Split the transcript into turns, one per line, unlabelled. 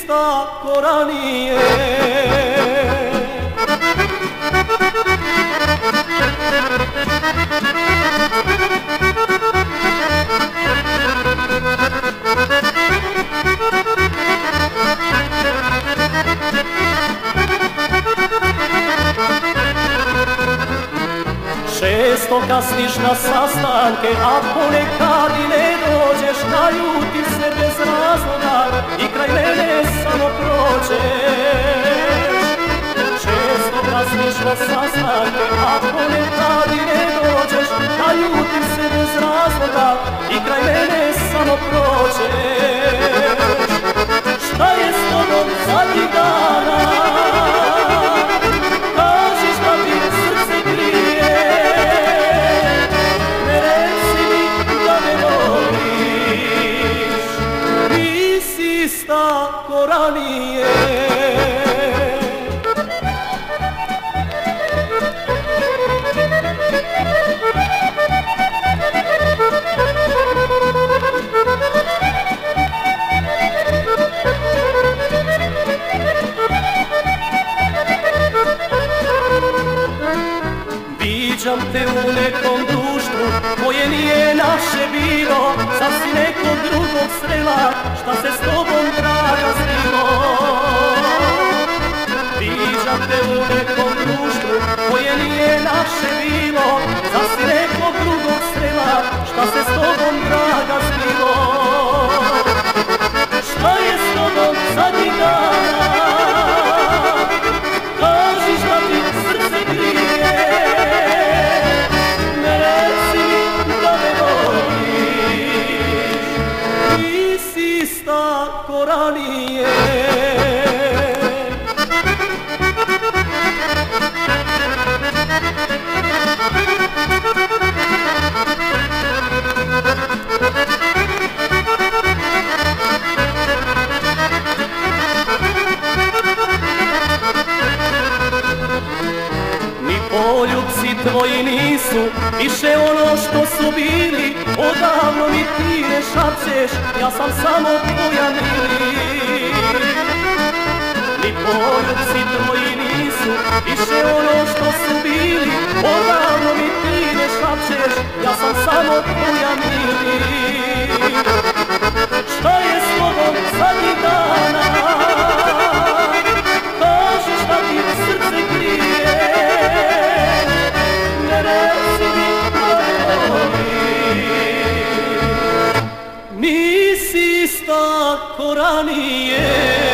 ista ko ranije. Često kasniš na sastanke, a ponekad i ne dođeš, naljutim se bez razloga i kraj mene samo prođeš. Često kasniš na sastanke, a ponekad i ne dođeš, naljutim se bez razloga i kraj mene samo prođeš. Šta je s tobom zadnjih dana? Ista ko ranije. Viđam te u nekom društvu koje nije naše bilo, sad si nekog drugog srela, šta se s tobom draga zbilo. Viđam te u nekom društvu koje nije naše bilo, sad si nekog drugog srela, šta se s tobom draga zbilo. Šta je s tobom zadnjih dana? Kaži šta ti srce grije. Ista ko ranije. Ni poljubci tvoji nisu više ono što su bili, odavno mi ti ne šapćeš, ja sam samo tvoja mili. Ni poljubci tvoji nisu više ono što su bili, odavno mi ti ne šapćeš, ja sam samo tvoja mili. Šta je s tobom zadnjih dana? Kaži šta ti srce grije. Ne reci mi da me voliš. Nisi ista ko ranije.